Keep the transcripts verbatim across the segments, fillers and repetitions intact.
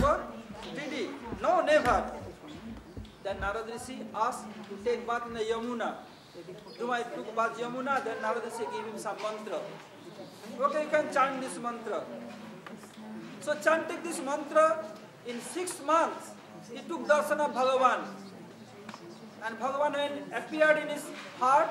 Dhruva? Did he? No, never. Then Narad Rishi asked to take bath in the Yamuna. Dhruva took bath Yamuna, then Narad Rishi gave him some mantra. Okay, you can chant this mantra. So chanting this mantra, in six months, he took darshan of Bhagavan. And Bhagavan when appeared in his heart,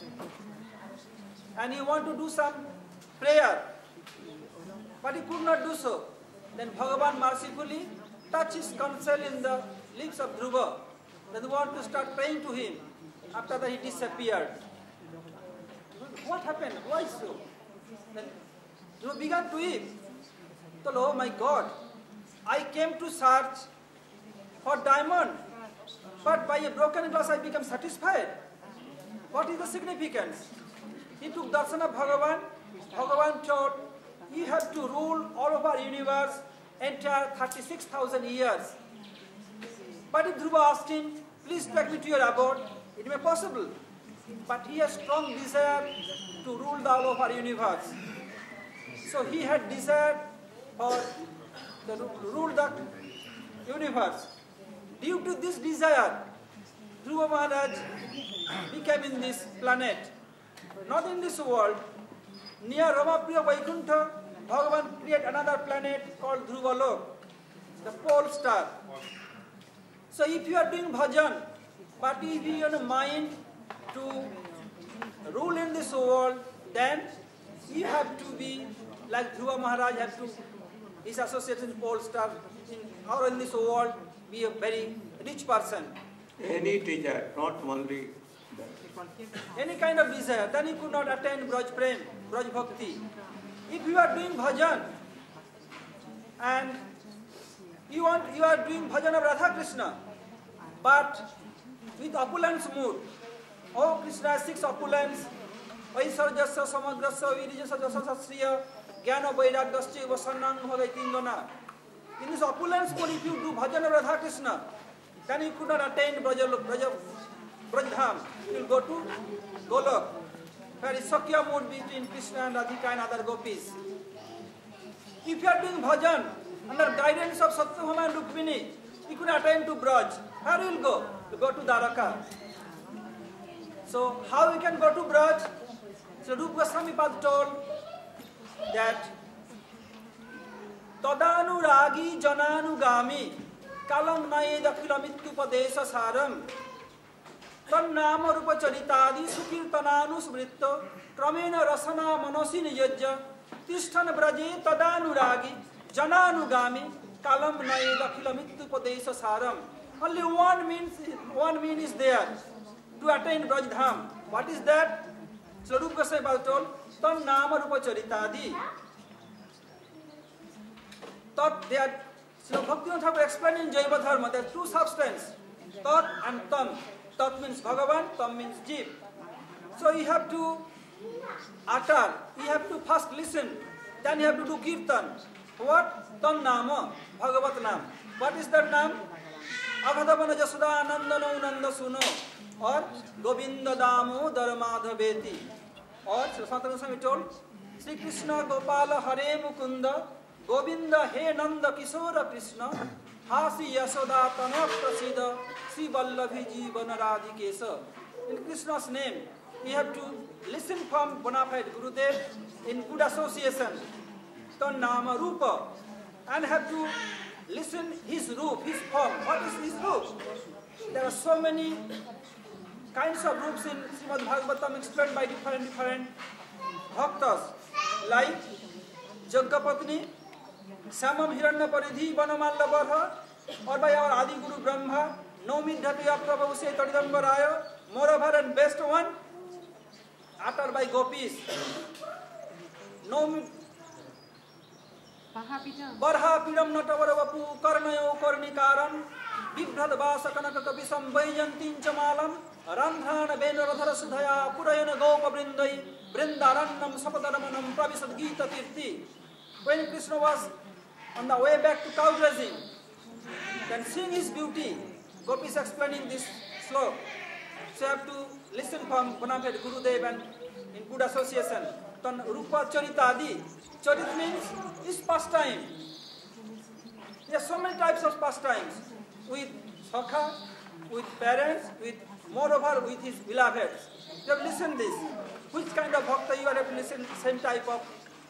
and he wanted to do some prayer, but he could not do so. Then Bhagavan mercifully touched his counsel in the lips of Dhruva. Then he wanted to start praying to him. After that he disappeared. What happened? Why so? Then Dhruva began to weep. He told, oh my God, I came to search for diamond, but by a broken glass I became satisfied. What is the significance? He took darshan of Bhagavan. Bhagavan taught, you have to rule all over universe entire thirty-six thousand years. But if Dhruva asked him, please take me to your abode, it may be possible. But he has strong desire to rule the all over universe. So he had desire for to rule the universe. Due to this desire, Dhruva Maharaj became in this planet. Not in this world. Near Ramapriya Vaikuntha, Bhagavan created another planet called Dhruvalok, the pole star. So if you are doing bhajan, but if you have a mind to rule in this world, then you have to be like Dhruva Maharaj have to, his association with pole star, in, or in this world, be a very rich person. Any teacher, not only any kind of desire, then he could not attain Braj Prem, Braj Bhakti. If you are doing bhajan and you want, you are doing bhajan of Radha Krishna, but with opulence mood, oh Krishna has six opulence, Vaisarjasya Samagrasya Virijasya Jasasasriya Jnana Vairagasya Vasannang Bhagaitindana. In this opulence mood, if you do bhajan of Radha Krishna, then you could not attain Braja, Braja, Brajadham. You will go to Golok, where is Sakya mood between Krishna and Radhika and other gopis. If you are doing bhajan under guidance of Satyabhama and Rukmini, you could attain to Braj. Where you will go? You go to Dwaraka. So how you can go to Braj? So Rupa Goswami Pad told that Tadanuragi Jananugami Kalam Naeda Kilamittupadesa Saram Tannama Rupa Charitadi Sukirtananu Smritta Kramena Rasana Manosin Yajja Tishtan Braje Tadanuragi Jananugami Kalam Naeda Kilamittupadesa Saram. Only one means one mean is there to attain Braj-dham. What is that? So Rupa Goswami told Tannama Rupa Charitadi. Thought they are, so Bhaktivinoda Thakur explained in Jaiva Dharma, there are two substances, Tat and Tam. Tat means Bhagavan, Tam means Jeev. So you have to utter, you have to first listen, then you have to do Kirtan. What? Tam Nama, Bhagavat Nam. What is that Nam? Aghadavana Jasuda Nandano Nanda Suno, or Govinda Damo Dharmadhaveti. Or Sanatana Goswami told, Sri Krishna Gopala Hare Mukunda Govinda He Nanda Kishora Krishna Hasi Yasoda Tana Prasida Sri Vallabhi Jivana Radhikesa. In Krishna's name, we have to listen from bona fide Gurudev in good association, Tan Nama Rupa, and have to listen his roop, his form. What is his roop? There are so many kinds of roops in Srimad Bhagavatam explained by different different bhaktas, like Jaggapatni, Samam Hiranya Paridhi Vanamalla Barha, or by our Adi Guru Brahma, Nomi Dhatuya Prabhu Se Tadidambaraya, moreover and best one, uttered by gopis. Nomi Barha Pidam Natavarapu Karnayo Karnikaram, Bibhrad Vasa Kanaka Kapisam Vajantin Chamalam, Randhana Venaradhara Sudhaya, Purayana Gopa Brindai, Brindaranam Sapadamanam Pravisad Gita Tirthi. When Krishna was on the way back to cow grazing, then seeing his beauty, Gopis explaining this sloka. So you have to listen from Bonafide Gurudev and in good association. Then Rupa Charitadi. Charit means his pastime. There are so many types of pastimes with Sakha, with parents, with moreover with his beloveds. You have listened this. Which kind of bhakta you have to listen same type of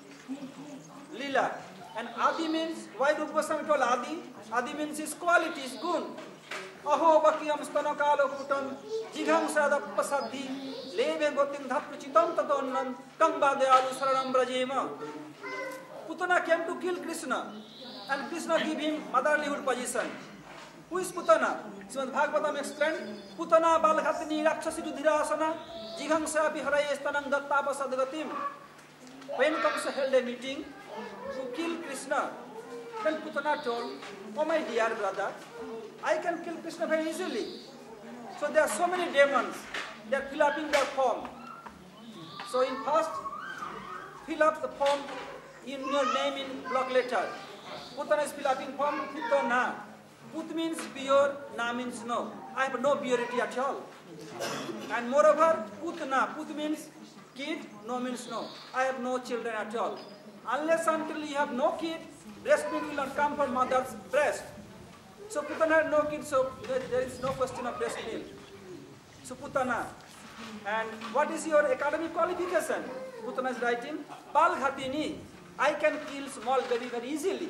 lila. And Adi means, why Rupa Goswami told Adi? Adi means his quality, his gun. Aho bakiyam stanakalo kutam jigham sadap pasadhi leve gotim dhatu chitam tatonnam kamba deyalu saranam brajema. Putana came to kill Krishna, and Krishna gave him motherlyhood position. Who is Putana? Srimad Bhagavatam explained, Putana balghatini rakshasi rudhirasana jigham sapi haraye stanam dattapa sadgatim. When Kamsa held a meeting to kill Krishna, then Putana told, oh my dear brother, I can kill Krishna very easily. So there are so many demons, they are fill up in their form. So in first, fill up the form in your name in block letter. Putana is fill up in form, Putana. Put means pure, Na means no. I have no purity at all. And moreover, Putana, Put means kid, no means no. I have no children at all. Unless until you have no kid, breast milk will not come from mother's breast. So Putana had no kid, so there is no question of breast milk. So Putana. And what is your academic qualification? Putana is writing, Balghatini, I can kill small baby very easily.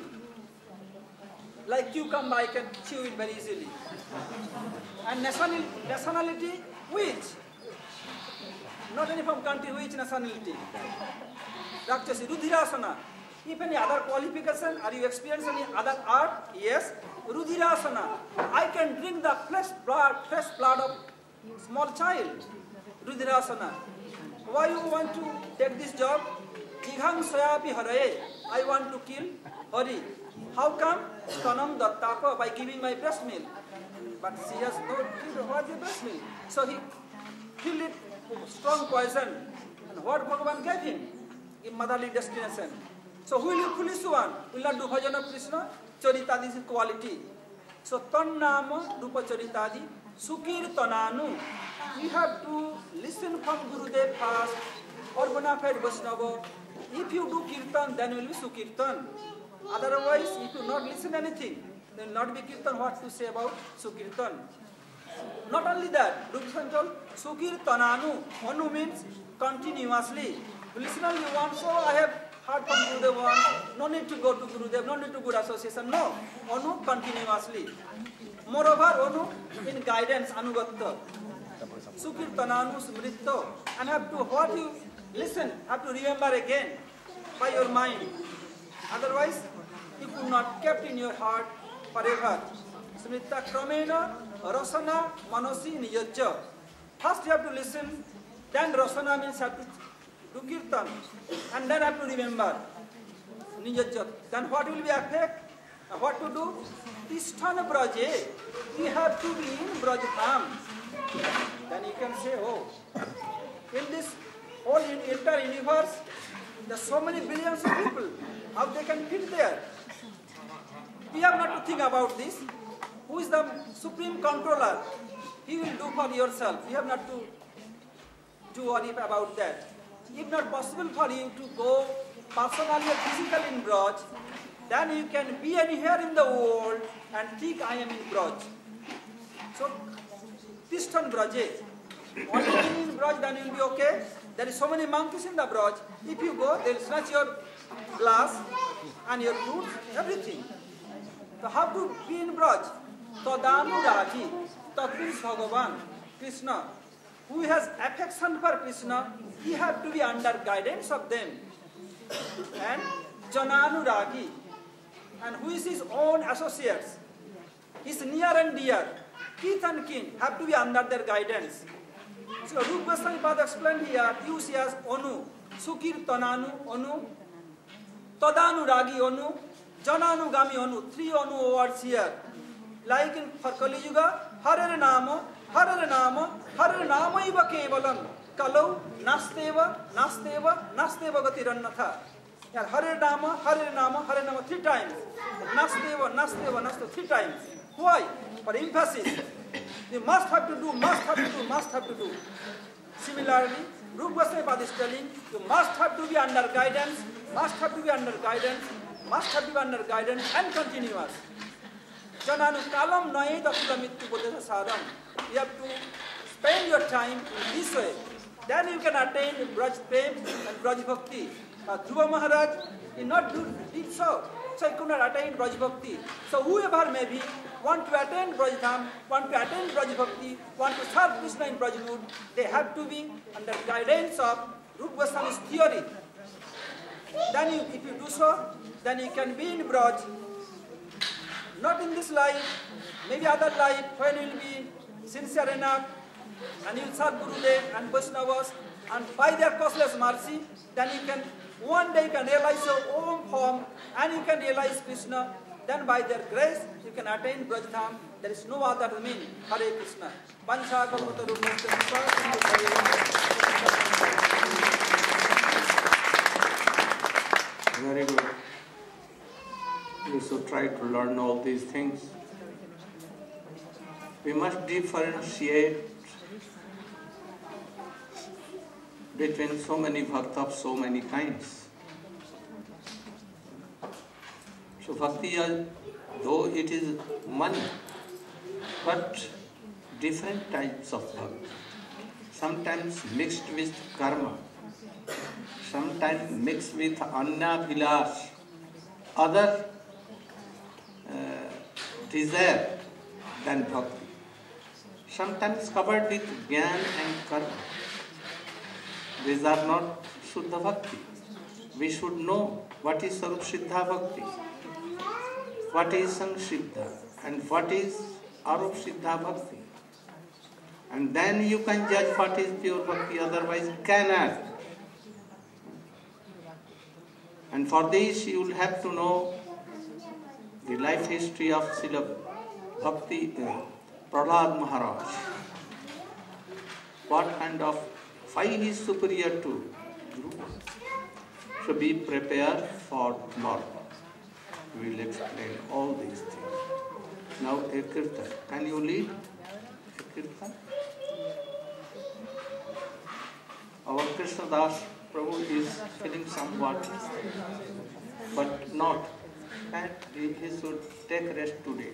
Like cucumber, I can chew it very easily. And nationality, nationality which? Not any from country, which nationality? Rakshasi, Rudhirasana. If any other qualification, are you experiencing any other art? Yes. Rudhirasana. I can drink the fresh blood, fresh blood of small child. Rudhirasana. Why you want to take this job? Jigham sayapi haraye. I want to kill Hari. How come? Stanam dattapa, by giving my breast milk. But she has no killed what the breast milk. So he killed it with strong poison. And what Bhagavan gave him? In motherly destination. So who will be foolish one? Will not do bhajan of Krishna? Charitadi is quality. So Tannama Rupa Charitadi Sukirtananu. You have to listen from Gurudev first or bona fide Vaishnava. If you do Kirtan, then you will be Sukirtan. Otherwise, if you not listen anything, then will not be Kirtan. What to say about Sukirtan? Not only that, Rupa told Sukirtananu. Anu means continuously. Listen only once, so I have heard from Gurudev one, no need to go to Gurudev, no need to good association, no. Anu continuously. Moreover, Anu in guidance, Anugatta. Sukirtananu smritto. And have to, what you listen, have to remember again by your mind. Otherwise, you could not kept in your heart forever. Smritta kramena rasana manosi niyajja. First you have to listen, then rasana means have to do kirtan, and then have to remember niyajja. Then what will be effect? What to do? Tisthana braje. We have to be in Brajadham. Then you can say, oh, in this whole entire universe, there are so many billions of people. How they can fit there? We have not to think about this. Who is the supreme controller? He will do for yourself. You have not to do worry about that. If not possible for you to go personally or physically in Braj, then you can be anywhere in the world and think I am in Braj. So, Tishtan Braje. Only being in Braj, then you will be okay. There is so many monkeys in the Braj. If you go, they will snatch your glass and your fruits, everything. So how to be in Braj? Tadanu Ragi. That means Bhagavan, Krishna. Who has affection for Krishna, he have to be under guidance of them. And Jananu Ragi. And who is his own associates? His near and dear, kith and kin, have to be under their guidance. So Rupa Goswami Pada explained here, use as Onu, Sukirtananu Onu, Tadanu Ragi Onu, Jananu Gami Onu, three Onu words here. Like in for Kali Yuga, Harare Nama, Harare Nama, Harare Nama Iva Kevalam, Kalau, Nasteva, Nasteva, Nasteva Gatirannatha. Yeah, Harare Nama, Harare Nama, Harare Nama three times. Nasteva, Nasteva, Nasteva three times. Why? For emphasis. You must have to do, must have to do, must have to do. Similarly, Rupa Goswami Pada is telling, you must have to be under guidance, must have to be under guidance, must have been under guidance and continuous. Jananu kalam noye dakuta mittu bodhesa sadam. You have to spend your time in this way. Then you can attain Braj Prem and Braj Bhakti. Uh, Dhruva Maharaj did not do, did so. So he could not attain Braj Bhakti. So whoever may be, want to attain Braj Dham, want to attain Braj Bhakti, want to serve Krishna in Braj Mood, they have to be under guidance of Rupa Goswami's theory. Then you, if you do so, then you can be in Braj. Not in this life, maybe other life, when you will be sincere enough, and you will serve Gurudev and Vaishnavas, and by their causeless mercy, then you can, one day you can realize your own form, and you can realize Krishna. Then by their grace, you can attain Braj Dham. There is no other meaning. Hare Krishna. Pancha Bhagavata Very good. We should try to learn all these things. We must differentiate between so many bhakti of so many kinds. So bhakti, though it is one, but different types of bhakti. Sometimes mixed with karma, sometimes mixed with anna vilas, other uh, desire than bhakti. Sometimes covered with jnana and karma. These are not Shuddha Bhakti. We should know what is Sarup Siddha Bhakti, what is Sangshiddha, and what is Arup Siddha Bhakti. And then you can judge what is pure Bhakti, otherwise cannot. And for this you will have to know the life history of Srila Bhakti uh, Prahlad Maharaj. What kind of, why he is superior to Dhruva. So be prepared for tomorrow. We will explain all these things. Now a kirtan. Can you lead a kirtan? Our Krishna Das Prabhu is feeling somewhat, but not. And he, he should take rest today.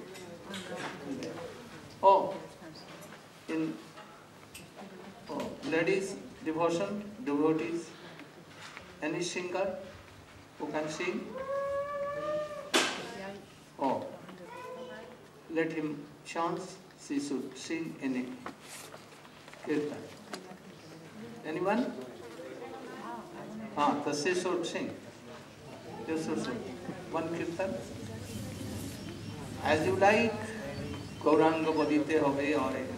Oh, in oh, ladies, devotion, devotees, any singer who can sing? Oh, let him chance, she should sing any kirtan. Anyone? Ah, so she should sing. You should sing. One kirtan. As you like, Gauranga Bodhite Hobe or anything.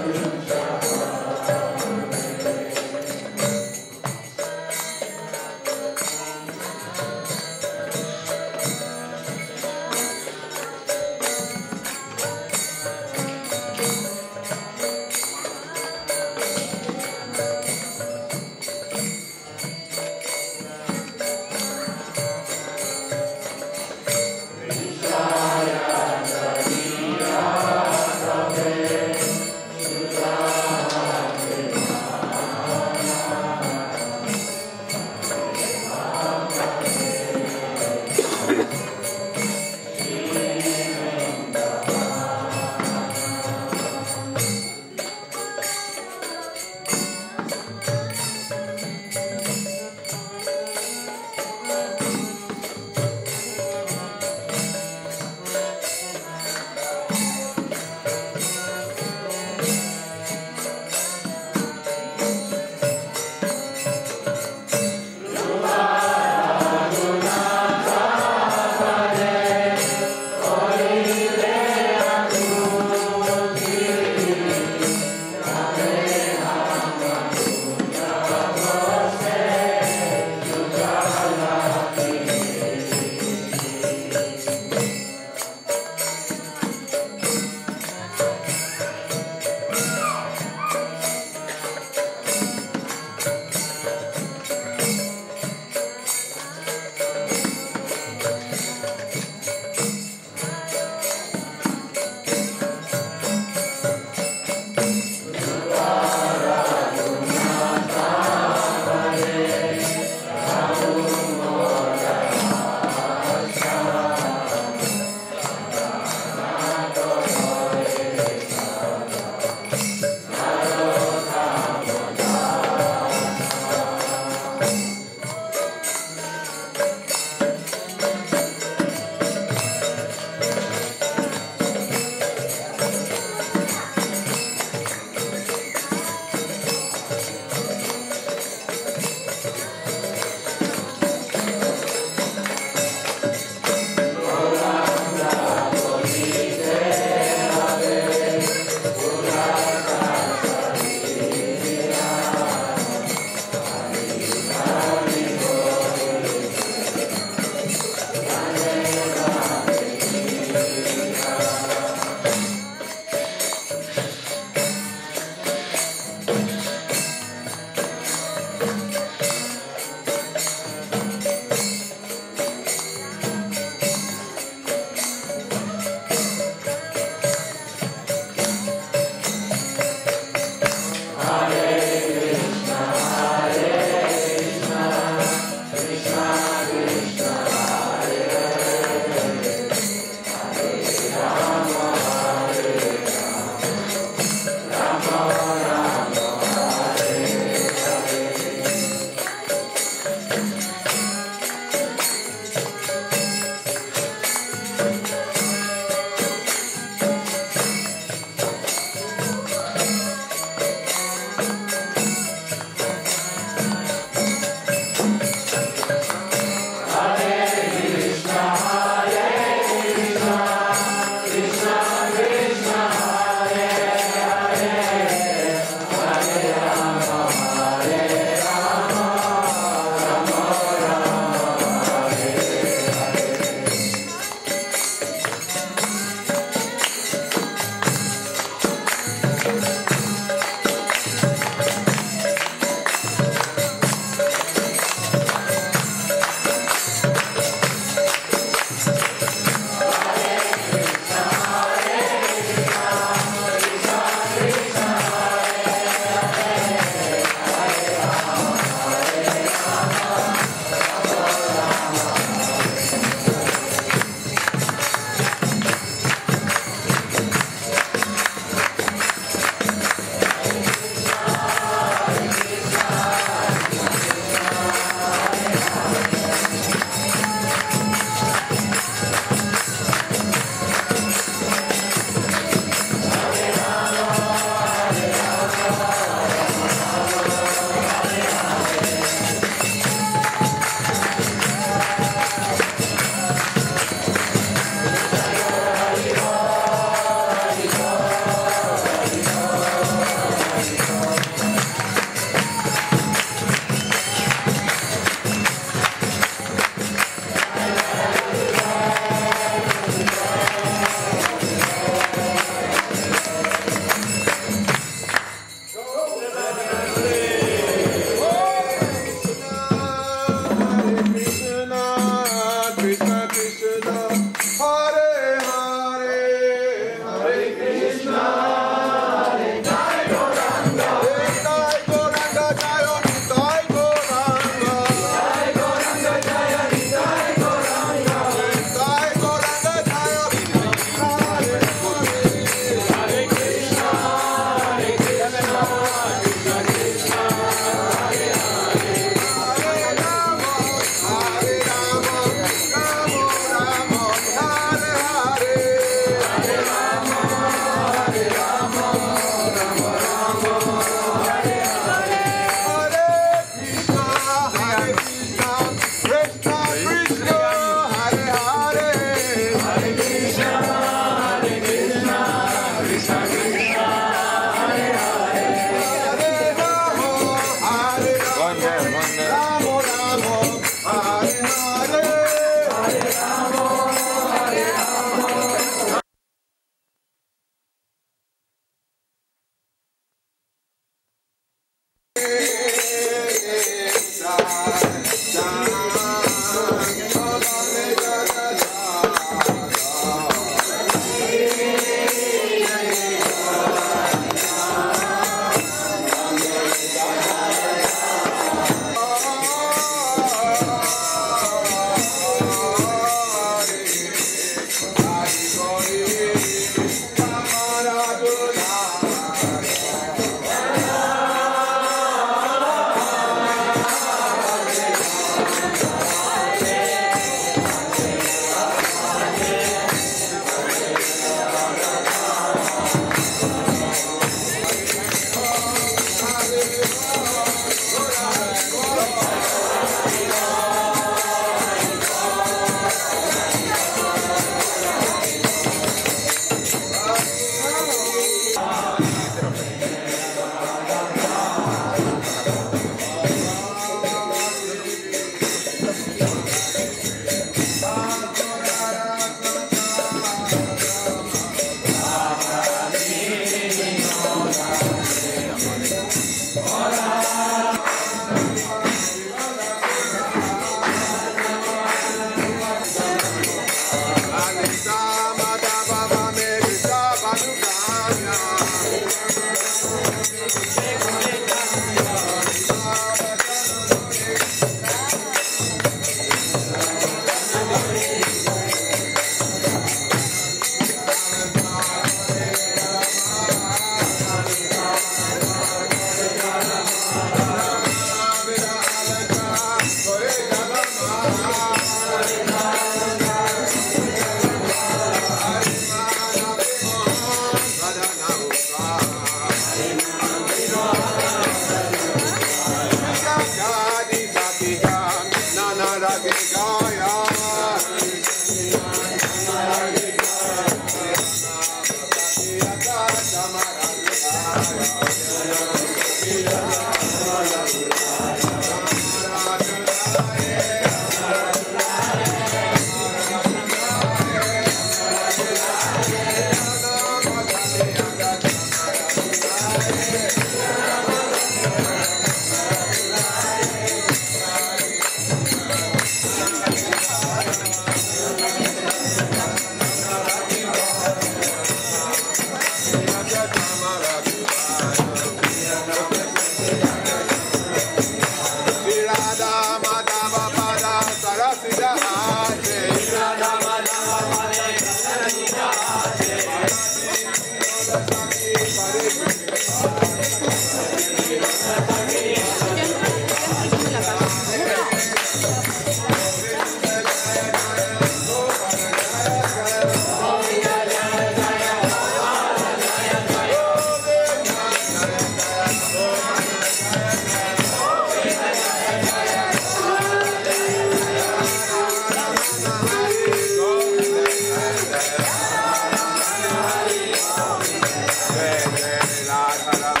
Radha